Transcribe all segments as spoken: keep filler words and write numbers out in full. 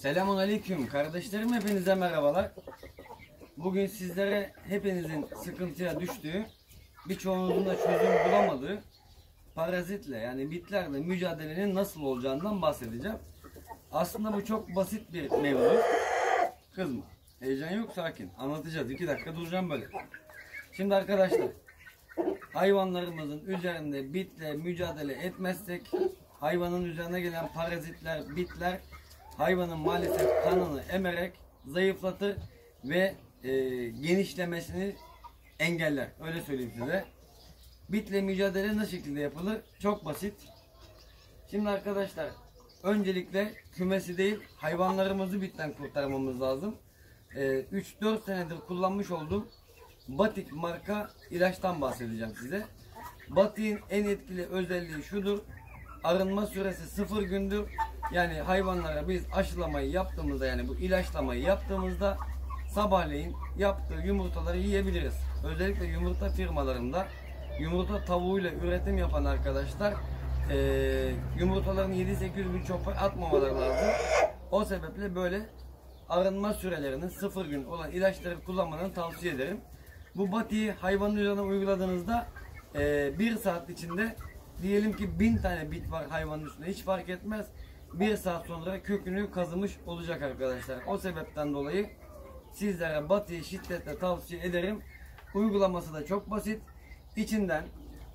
Selamun Aleyküm kardeşlerim, hepinize merhabalar. Bugün sizlere hepinizin sıkıntıya düştüğü, birçoğunuzun da çözüm bulamadığı parazitle yani bitlerle mücadelenin nasıl olacağından bahsedeceğim. Aslında bu çok basit bir mevzu. Kızma, heyecan yok, sakin. Anlatacağız, iki dakika duracağım böyle. Şimdi arkadaşlar, hayvanlarımızın üzerinde bitle mücadele etmezsek hayvanın üzerine gelen parazitler, bitler hayvanın maalesef kanını emerek zayıflatır ve e, genişlemesini engeller. Öyle söyleyeyim size. Bitle mücadele ne şekilde yapılır? Çok basit. Şimdi arkadaşlar, öncelikle kümesi değil hayvanlarımızı bitten kurtarmamız lazım. E, üç dört senedir kullanmış olduğum Batik marka ilaçtan bahsedeceğim size. Batik'in en etkili özelliği şudur: arınma süresi sıfır gündür. Yani hayvanlara biz aşılamayı yaptığımızda, yani bu ilaçlamayı yaptığımızda sabahleyin yaptığı yumurtaları yiyebiliriz. Özellikle yumurta firmalarında yumurta tavuğuyla üretim yapan arkadaşlar e, yumurtaların yedi sekiz gün çöpe atmamaları lazım. O sebeple böyle arınma sürelerinin sıfır gün olan ilaçları kullanmanızı tavsiye ederim. Bu Batik'i hayvanın üzerine uyguladığınızda e, bir saat içinde, diyelim ki bin tane bit var hayvanın üstünde, hiç fark etmez. Bir saat sonra kökünü kazımış olacak arkadaşlar. O sebepten dolayı sizlere Batik'i şiddetle tavsiye ederim. Uygulaması da çok basit. İçinden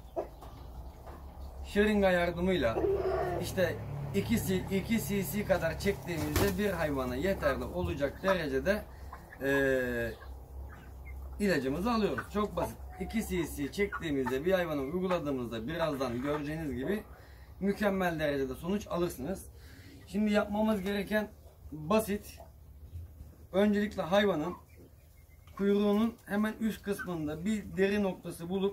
şırınga yardımıyla işte iki cc kadar çektiğimizde bir hayvana yeterli olacak derecede e, ilacımızı alıyoruz. Çok basit. iki cc çektiğimizde bir hayvana uyguladığımızda birazdan göreceğiniz gibi mükemmel derecede sonuç alırsınız. Şimdi yapmamız gereken basit. Öncelikle hayvanın kuyruğunun hemen üst kısmında bir deri noktası bulup,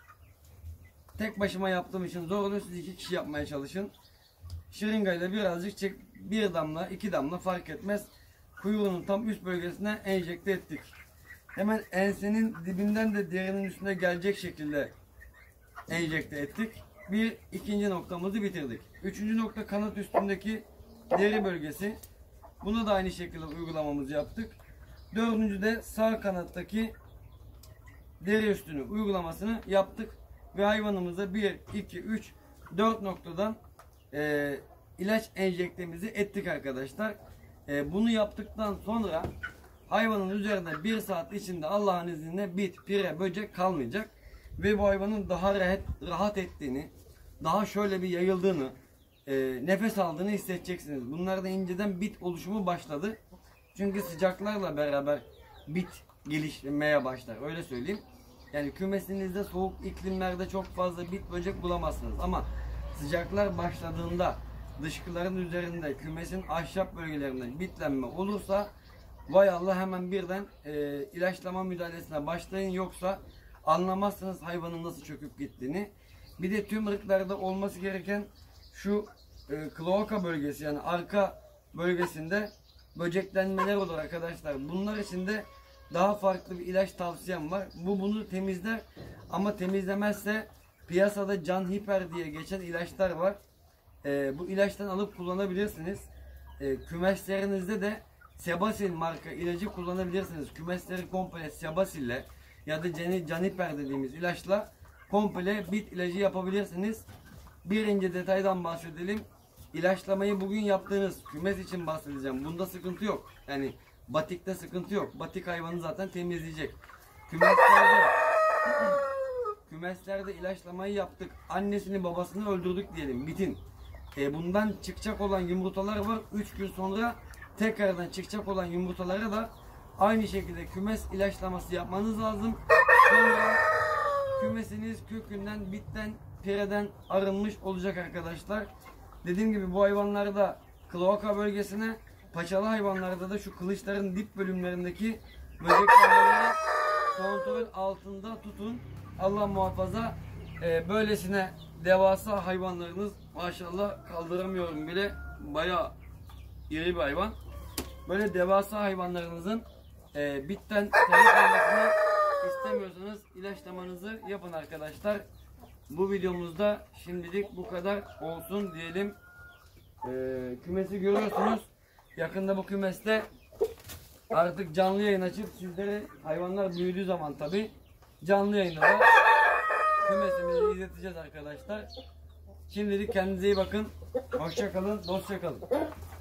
tek başıma yaptığım için zor oluyor, siz iki kişi yapmaya çalışın. Şırıngayla birazcık çek, bir damla iki damla fark etmez, kuyruğunun tam üst bölgesine enjekte ettik. Hemen ensenin dibinden de derinin üstüne gelecek şekilde enjekte ettik. Bir ikinci noktamızı bitirdik. Üçüncü nokta kanat üstündeki deri bölgesi. Buna da aynı şekilde uygulamamızı yaptık. Dördüncü de sağ kanattaki deri üstünü uygulamasını yaptık. Ve hayvanımıza bir, iki, üç, dört noktadan e, ilaç enjektemizi ettik arkadaşlar. E, bunu yaptıktan sonra hayvanın üzerinde bir saat içinde Allah'ın izniyle bit, pire, böcek kalmayacak. Ve bu hayvanın daha rahat, rahat ettiğini, daha şöyle bir yayıldığını, e, nefes aldığını hissedeceksiniz. Bunlarda inceden bit oluşumu başladı. Çünkü sıcaklarla beraber bit gelişmeye başlar. Öyle söyleyeyim. Yani kümesinizde soğuk iklimlerde çok fazla bit, böcek bulamazsınız. Ama sıcaklar başladığında dışkıların üzerinde, kümesin ahşap bölgelerinde bitlenme olursa, vay Allah, hemen birden e, ilaçlama müdahalesine başlayın, yoksa anlamazsınız hayvanın nasıl çöküp gittiğini. Bir de tüm ırklarda olması gereken şu e, kloaka bölgesi, yani arka bölgesinde böceklenmeler olur arkadaşlar. Bunlar için de daha farklı bir ilaç tavsiyem var. Bu bunu temizler, ama temizlemezse piyasada Can Hiper diye geçen ilaçlar var. E, bu ilaçtan alıp kullanabilirsiniz. E, kümeslerinizde de Sebasil marka ilacı kullanabilirsiniz. Kümesleri komple Sebasil'le ya da Caniper dediğimiz ilaçla komple bit ilacı yapabilirsiniz. Birinci detaydan bahsedelim. İlaçlamayı bugün yaptığınız kümes için bahsedeceğim. Bunda sıkıntı yok. Yani Batik'te sıkıntı yok. Batik hayvanı zaten temizleyecek. Kümeslerde kümeslerde ilaçlamayı yaptık. Annesini babasını öldürdük diyelim. Bitin. E bundan çıkacak olan yumurtalar var. üç gün sonra tekrardan çıkacak olan yumurtalara da aynı şekilde kümes ilaçlaması yapmanız lazım. Sonra kümesiniz kökünden, bitten, pireden arınmış olacak arkadaşlar. Dediğim gibi bu hayvanlarda kloaka bölgesine, paçalı hayvanlarda da şu kılıçların dip bölümlerindeki böcekleri kontrol altında tutun. Allah muhafaza, e, böylesine devasa hayvanlarınız, maşallah kaldıramıyorum bile, bayağı iri bir hayvan. Böyle devasa hayvanlarınızın e, bitten telef olmasını istemiyorsanız ilaçlamanızı yapın arkadaşlar. Bu videomuzda şimdilik bu kadar olsun diyelim. E, kümesi görüyorsunuz. yakında bu kümeste artık canlı yayın açıp sizlere hayvanlar büyüdüğü zaman tabi canlı yayında da kümesimizi izleteceğiz arkadaşlar. Şimdilik kendinize iyi bakın. Hoşça kalın, dostça kalın.